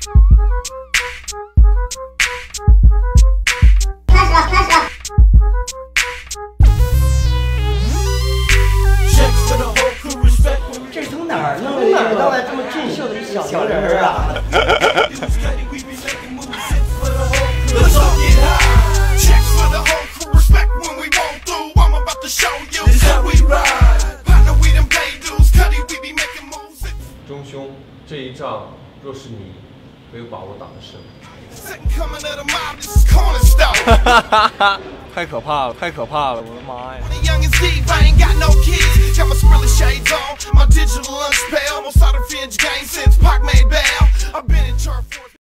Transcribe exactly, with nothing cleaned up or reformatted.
开始了，开始了。 这是从哪儿弄的？哪儿弄来这么俊秀的一小小人儿啊？ 中兄，这一仗若是你没有把握打得胜， 太可怕了，太可怕了，我的妈呀！ My digital lunch pail, most out of fringe game since Pac made bail. I've been in chart for